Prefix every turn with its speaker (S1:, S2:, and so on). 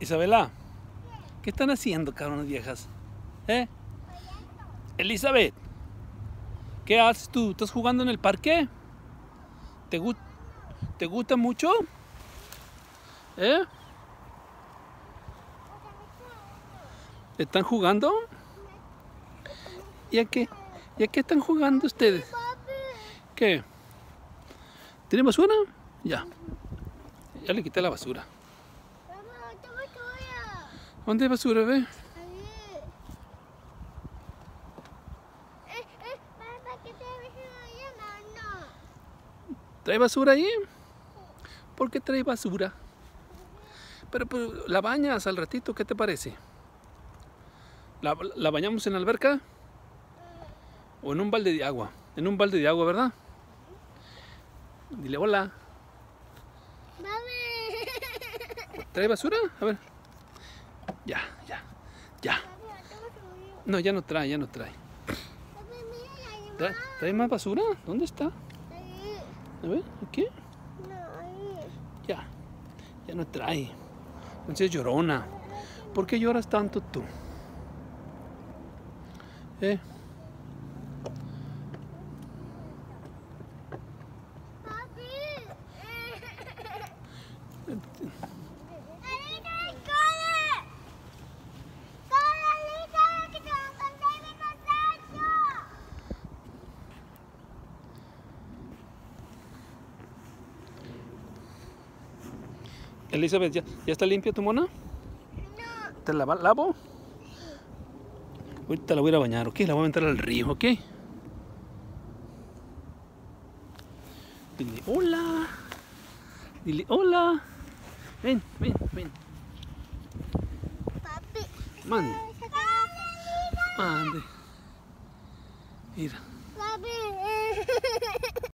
S1: Isabela, ¿qué están haciendo, cabronas viejas? ¿Eh? Elizabeth, ¿qué haces tú? ¿Estás jugando en el parque? ¿Te gusta mucho? ¿Eh? ¿Están jugando? ¿Y a qué están jugando ustedes? ¿Qué? ¿Tiene basura? Ya. Ya le quité la basura. ¿Dónde hay basura, ve? ¿Trae basura ahí? ¿Por qué trae basura? Pero la bañas al ratito, ¿qué te parece? ¿La bañamos en la alberca? ¿O en un balde de agua? En un balde de agua, ¿verdad? Dile hola. ¿Trae basura? A ver. Ya. No, ya no trae. ¿Trae más basura? ¿Dónde está? A ver, ¿aquí? Ya no trae. Entonces llorona. ¿Por qué lloras tanto tú? Elizabeth, ¿ya está limpia tu mona?
S2: No.
S1: ¿Te la lavo? Ahorita la voy a ir a bañar, ¿ok? La voy a meter al río, ¿ok? Dile hola. Dile hola. Ven.
S2: Papi.
S1: Mande. Mira.
S2: Papi.